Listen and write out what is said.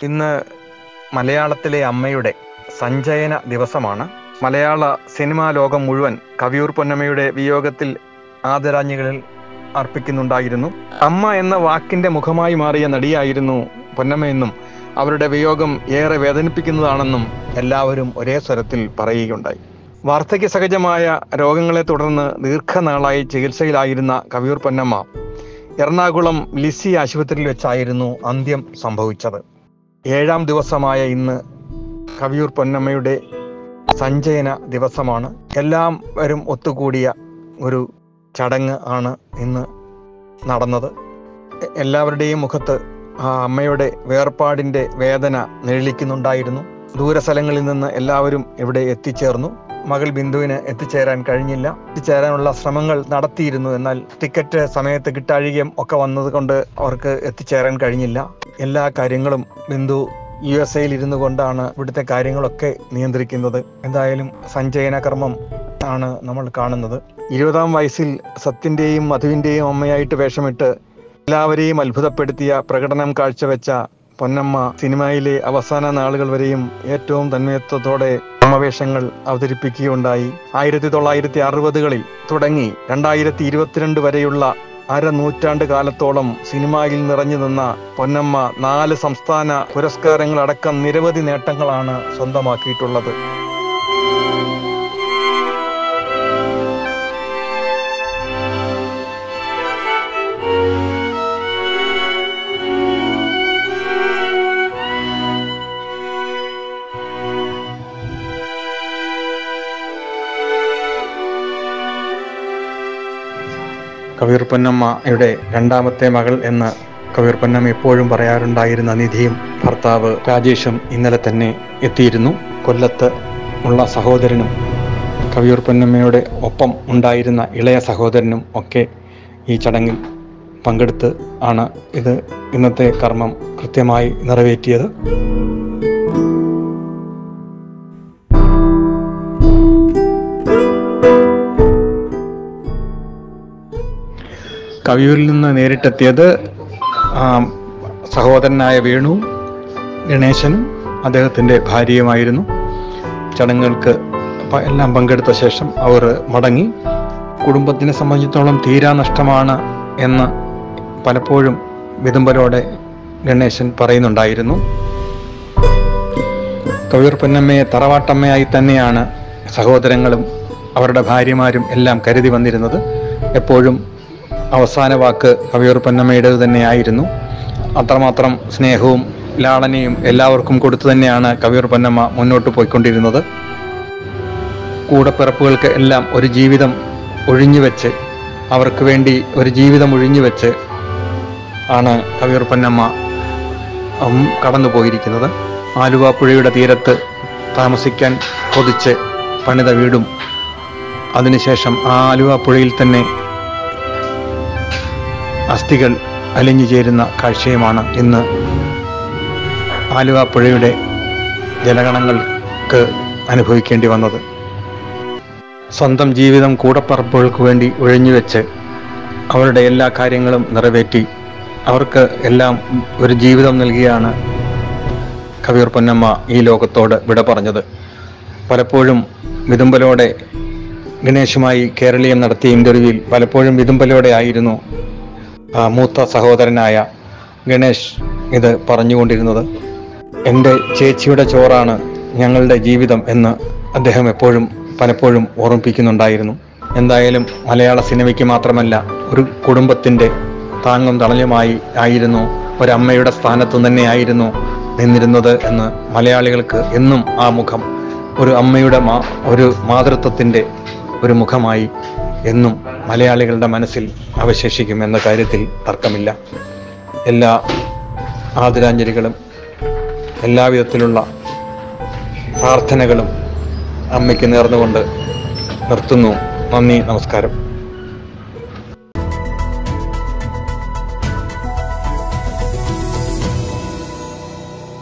ഇന്ന് മലയാളത്തിലെ അമ്മയുടെ സഞ്ചയന ദിവസമാണ്. മലയാള സിനിമാ ലോകം മുഴുവൻ കവിയൂർ പൊന്നമ്മയുടെ വിയോഗത്തിൽ ആദരാഞ്ജലികൾ അർപ്പിക്കുന്നുണ്ടായിരുന്നു. അമ്മ എന്ന വാക്കിന്റെ മുഖമായി മാറിയ നടിയായിരുന്നു പൊന്നമ്മയെന്നും അവരുടെ വിയോഗം ഏറെ വേദനിപ്പിക്കുന്നതാണെന്നും എല്ലാവരും ഒരേ സ്വരത്തിൽ പറയുകയുണ്ടായി. വാർദ്ധക്യ സഹജമായ രോഗങ്ങളെ തുടർന്ന് ദീർഘനാളായി ചികിത്സയിലായിരുന്ന കവിയൂർ പൊന്നമ്മ എറണാകുളം ലിസി ആശുപത്രിയിൽ വെച്ചായിരുന്നു അന്ത്യം സംഭവിച്ചത്. 7ാം ദിവസമായ ഇന്ന് കവിയൂർ പൊന്നമ്മയുടെ സഞ്ചയന ദിവസമാണ്. എല്ലാവരും ഒത്തുകൂടിയ ഒരു ചടങ്ങ് ആണ് ഇന്ന് നടന്നത്. എല്ലാവരുടെയും മുഖത്ത് ആ അമ്മയുടെ വേർപാടിൻ്റെ വേദന നിഴലിക്കുന്നുണ്ടായിരുന്നു. ദൂരസ്ഥലങ്ങളിൽ നിന്ന് എല്ലാവരും ഇവിടെ എത്തിച്ചേർന്നു. മകൾ ബിന്ദുവിന് എത്തിച്ചേരാൻ കഴിഞ്ഞില്ല. എത്തിച്ചേരാനുള്ള ശ്രമങ്ങൾ നടത്തിയിരുന്നു. എന്നാൽ ടിക്കറ്റ് സമയത്ത് കിട്ടാഴികയും ഒക്കെ വന്നതുകൊണ്ട് അവർക്ക് എത്തിച്ചേരാൻ കഴിഞ്ഞില്ല. എല്ലാ കാര്യങ്ങളും ബിന്ദു USA ഇരുന്നു കൊണ്ടാണ് ഇവിടുത്തെ കാര്യങ്ങളൊക്കെ നിയന്ത്രിക്കുന്നത്. എന്തായാലും സഞ്ചയന കർമ്മം ആണ് നമ്മൾ കാണുന്നത്. 20ാം വയസ്സിൽ സത്യന്റെയും മധുവിന്റെയും അമ്മയായിട്ട് വേഷമിട്ട് എല്ലാവരെയും അത്ഭുതപ്പെടുത്തിയ പ്രകടനം കാഴ്ചവെച്ച പൊന്നമ്മ സിനിമയിലെ അവസാന നാളുകൾ വരെയും ഏറ്റവും തന്മയത്വത്തോടെ അമ്മവേഷങ്ങൾ അവതരിപ്പിക്കുകയുണ്ടായി. 1960കളിൽ തുടങ്ങി 2022 വരെയുള്ള അരനൂറ്റാണ്ട് കാലത്തോളം സിനിമയിൽ നിറഞ്ഞു നിന്ന പൊന്നമ്മ 4 സംസ്ഥാന പുരസ്കാരങ്ങളടക്കം നിരവധി നേട്ടങ്ങളാണ് സ്വന്തമാക്കിയിട്ടുള്ളത്. കവിയൂർ പൊന്നമ്മയുടെ 2ാമത്തെ മകൾ എന്ന് കവിയൂർ പൊന്നമ്മ എപ്പോഴും പറയാറുണ്ടായിരുന്ന നിധിയും ഭർത്താവ് രാജേഷും ഇന്നലെ തന്നെ എത്തിയിരുന്നു. കൊല്ലത്ത് ഉള്ള സഹോദരനും കവിയൂർ പൊന്നമ്മയുടെ ഒപ്പം ഉണ്ടായിരുന്ന ഇളയ സഹോദരനും ഒക്കെ ഈ ചടങ്ങിൽ പങ്കെടുത്ത് ആണ് ഇന്നത്തെ കർമ്മം കൃത്യമായി നിറവേറ്റിയത്. കവിയൂരിൽ നിന്ന് നേരിട്ടെത്തിയത് സഹോദരനായ വേണുവും ഗണേശനും അദ്ദേഹത്തിൻ്റെ ഭാര്യയുമായിരുന്നു. ചടങ്ങുകൾക്ക് എല്ലാം പങ്കെടുത്ത ശേഷം അവർ മടങ്ങി. കുടുംബത്തിനെ സംബന്ധിച്ചിടത്തോളം തീരാ നഷ്ടമാണ് എന്ന് പലപ്പോഴും വിതുമ്പലോടെ ഗണേശൻ പറയുന്നുണ്ടായിരുന്നു. കവിയൂർ പൊന്നമ്മയെ തറവാട്ടമ്മയായി തന്നെയാണ് സഹോദരങ്ങളും അവരുടെ ഭാര്യമാരും എല്ലാം കരുതി വന്നിരുന്നത്. എപ്പോഴും അവസാന വാക്ക് കവിയൂർ പൊന്നമ്മയുടേത് തന്നെയായിരുന്നു. അത്രമാത്രം സ്നേഹവും ലാളനയും എല്ലാവർക്കും കൊടുത്തു തന്നെയാണ് കവിയൂർ പൊന്നമ്മ മുന്നോട്ട് പോയിക്കൊണ്ടിരുന്നത്. കൂടപ്പിറപ്പുകൾക്ക് എല്ലാം ഒരു ജീവിതം ഒഴിഞ്ഞുവെച്ച്, അവർക്ക് വേണ്ടി ഒരു ജീവിതം ഒഴിഞ്ഞുവെച്ച് ആണ് കവിയൂർ പൊന്നമ്മ കടന്നു പോയിരിക്കുന്നത്. ആലുവ പുഴയുടെ തീരത്ത് താമസിക്കാൻ കൊതിച്ച് പണിത വീടും അതിനുശേഷം ആ ആലുവ പുഴയിൽ തന്നെ അസ്ഥികൾ അലിഞ്ഞു ചേരുന്ന കാഴ്ചയുമാണ് ഇന്ന് ആലുവ പുഴയുടെ ജലഗണങ്ങൾക്ക് അനുഭവിക്കേണ്ടി വന്നത്. സ്വന്തം ജീവിതം കൂടപ്പറപ്പുകൾക്ക് വേണ്ടി ഒഴിഞ്ഞുവെച്ച് അവരുടെ എല്ലാ കാര്യങ്ങളും നിറവേറ്റി അവർക്ക് എല്ലാം ഒരു ജീവിതം നൽകിയാണ് കവിയൂർ പൊന്നമ്മ ഈ ലോകത്തോട് വിട പറഞ്ഞത്. പലപ്പോഴും വിതുമ്പലോടെ ഗണേശുമായി കേരളീയം നടത്തിയ ഇന്റർവ്യൂവിൽ പലപ്പോഴും വിതുമ്പലോടെ ആയിരുന്നു മൂത്ത സഹോദരനായ ഗണേഷ് ഇത് പറഞ്ഞുകൊണ്ടിരുന്നത്. എൻ്റെ ചേച്ചിയുടെ ചോറാണ് ഞങ്ങളുടെ ജീവിതം എന്ന് അദ്ദേഹം പലപ്പോഴും ഓർമ്മിപ്പിക്കുന്നുണ്ടായിരുന്നു. എന്തായാലും മലയാള സിനിമയ്ക്ക് മാത്രമല്ല ഒരു കുടുംബത്തിൻ്റെ താങ്ങും തണലുമായി ആയിരുന്നു, ഒരമ്മയുടെ സ്ഥാനത്ത് തന്നെയായിരുന്നു നിന്നിരുന്നത് എന്ന് മലയാളികൾക്ക് എന്നും ആ മുഖം ഒരു അമ്മയുടെ ഒരു മാതൃത്വത്തിൻ്റെ ഒരു മുഖമായി എന്നും മലയാളികളുടെ മനസ്സിൽ അവശേഷിക്കുമെന്ന കാര്യത്തിൽ തർക്കമില്ല. എല്ലാ ആദരാഞ്ജലികളും എല്ലാവിധത്തിലുള്ള പ്രാർത്ഥനകളും അമ്മയ്ക്ക് നേർന്നുകൊണ്ട് നിർത്തുന്നു. നന്ദി, നമസ്കാരം.